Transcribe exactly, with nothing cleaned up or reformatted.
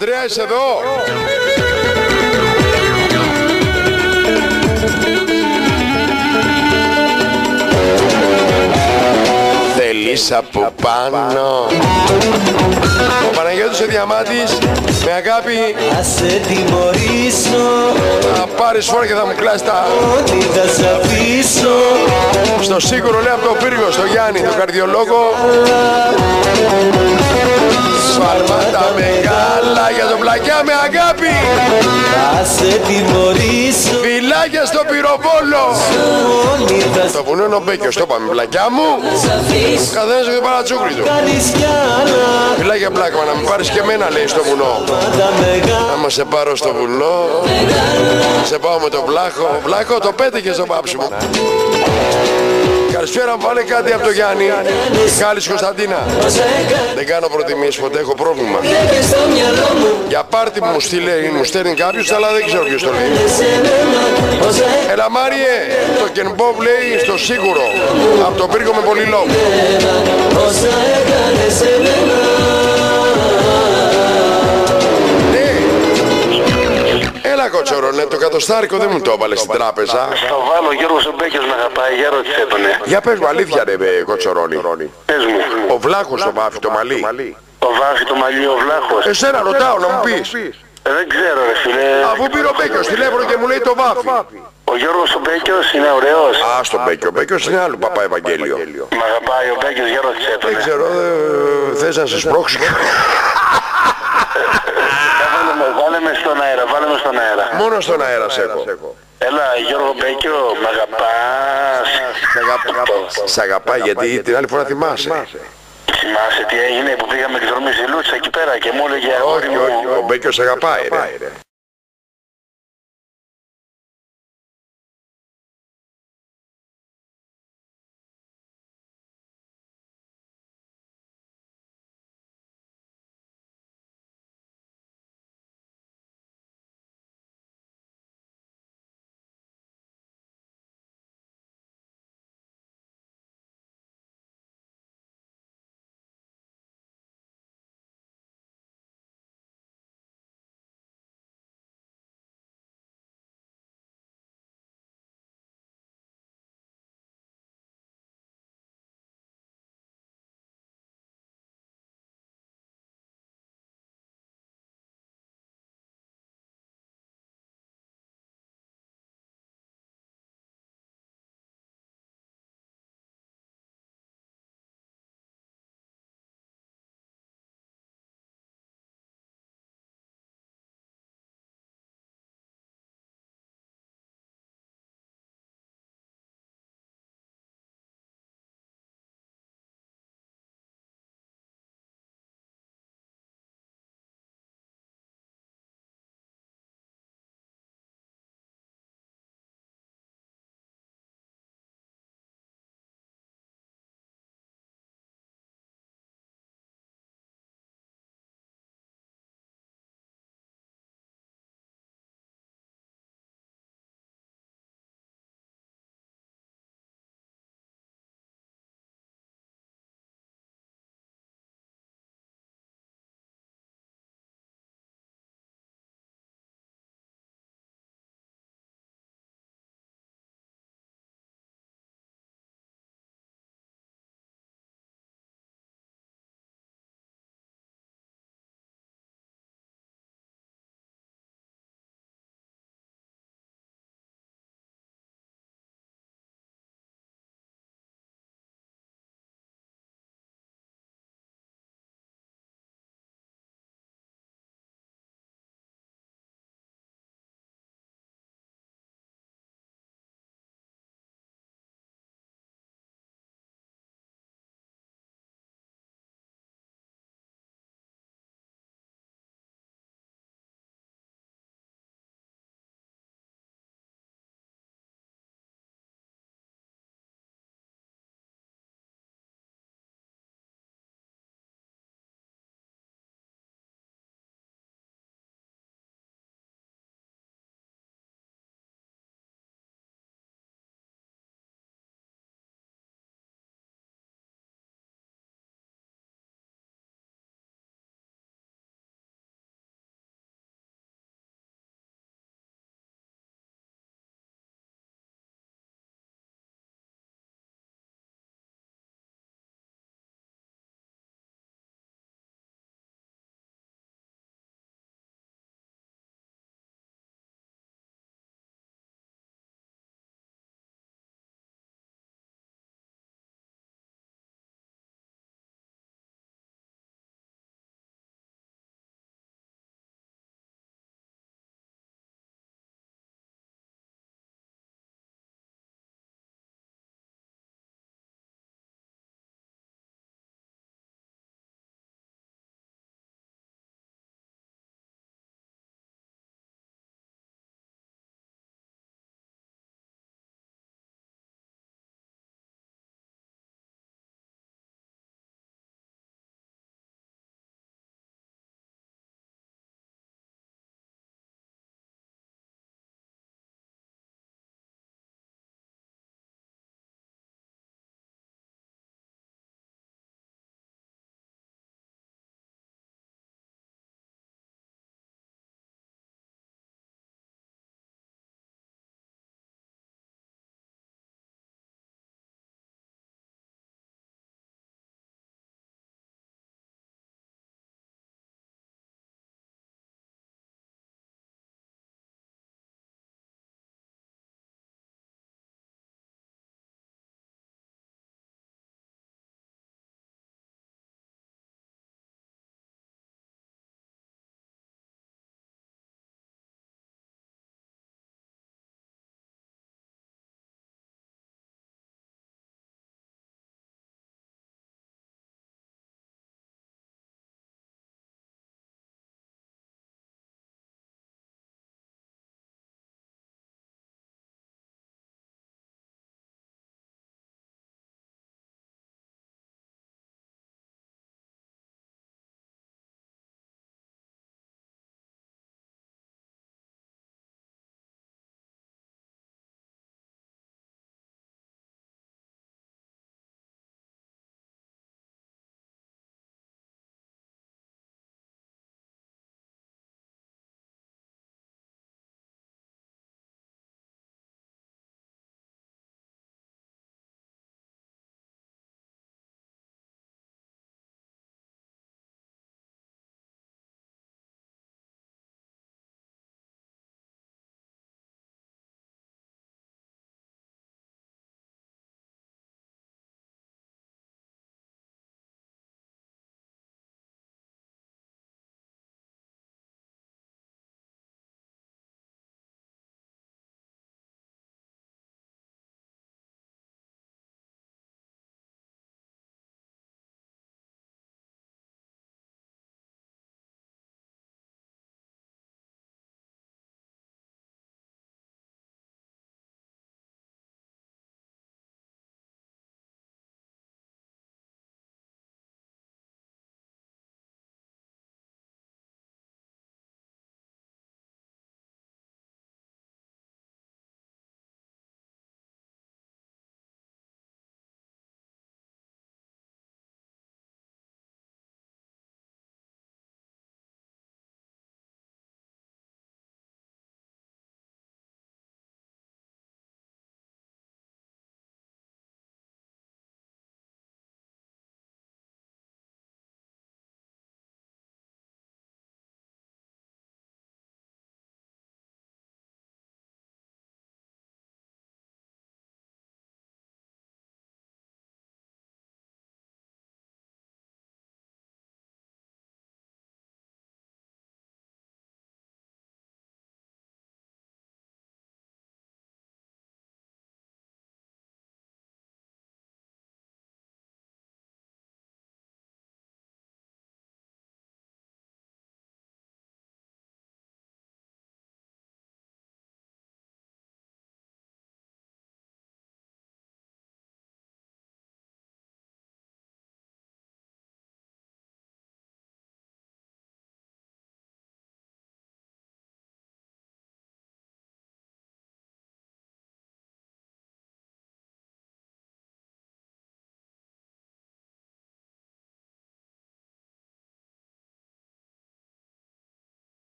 Αντρέα, είσαι εδώ? Θέλεις από πάνω. Ο Παναγιώτης ο Διαμάτης, με αγάπη. Θα σε τιμωρήσω. Θα πάρεις φόρα και θα μου κλάσεις τα... Ό,τι θα σ' αφήσω. Στο σίγουρο λέει από το Πύργο, στο Γιάννη, τον καρδιολόγο. Σφάλματα μεγάλα για τον Πλακιά με αγάπη. Θα σε τιμωρήσω. Φιλάκια στο Πυροβόλο. Στο βουνό είναι ο Μπέκιος, το είπαμε, Πλακιά μου. Καθένας έχει το παρατσούκλι του. Φιλάκια Πλάκμα, να μην πάρεις και εμένα λέει στο βουνό. Άμα σε πάρω στο βουνό, σε πάω με τον Βλάχο. Βλάχο το πέτυχε στο πάψιμο. Καλησπέρα, βάλε κάτι από το Γιάννη. Κάλης Κωνσταντίνα. Δεν κάνω προτιμήσεις ποτέ, έχω πρόβλημα. Για πάρτι μου στείλε, μου στέλνει κάποιος, αλλά δεν ξέρω ποιος το λέει. Έλα Μάριε, το Κενμπόβ λέει στο σίγουρο. Από το Πύργο με πολύ λόγο. Έλα Κοτσορώνε, το κατοστάρικο δεν μου το έβαλε στην τράπεζα. Στο βάλω, ο Γιώργος ο Μπέκιος με αγαπάει, για ρώτησε τον. Για πες μου αλήθεια ρε Κοτσορώνη. Πες μου. Ο Βλάχος το βάφει το μαλλί. Ο βάφει το μαλλί ο Βλάχος. Εσένα ρωτάω να μου πεις. Ε, δεν ξέρω ρε φίλε. Αφού πήρε ο Μπέκιος τηλέφωνο και μου λέει το βάφει. Ο Γιώργος ο Μπέκιος είναι ωραίος. Α, στον Μπέκιο. Ο Μπέκιος είναι άλλο παπά Ευαγγέλιο. Μ' αγαπάει ο Μπέκιος, για ρώτησε τον. Δεν ξέρω, ε, θες να σε σπρώξει. Βάλε με στον αέρα, βάλε με στον αέρα. Μόνο στον αέρα σε έχω. Έλα Γιώργο Μπέκιο, μ' αγαπάς. Σ' αγαπάει γιατί την άλλη φορά θυμάσαι. Θυμάσαι τι έγινε που πήγαμε εκδρομή στη Λούτσα εκεί πέρα και μου έλεγε αγόρι Όχι, μου. όχι, ο Μπέκιος σ' αγαπάει ρε.